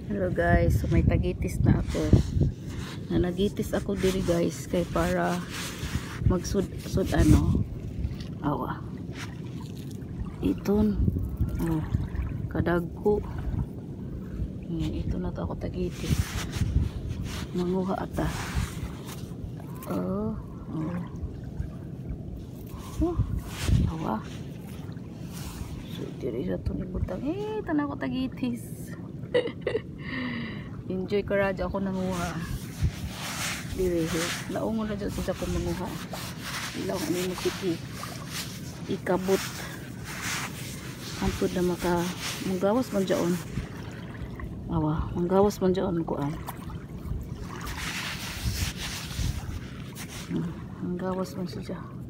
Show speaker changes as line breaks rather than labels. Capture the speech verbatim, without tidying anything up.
Hello guys, so may tagitis na ako. Na nagitis ako diri guys kay para magsud sud ano. Awa. Iton. Oh, kadagko. Hmm, ito na to ako tagitis. Manguha ata. Oh, oh. Oh, awa. So diri sa to ni butang. Eh, tanan ko tagitis. Enjoy ka radyo ako nanguha diri naungon radyo sa ko nanguha ilaw ani mo kiki ikabot ampod na maka manggawas man dyaon awa manggawas man dyaon ko an manggawas man siya.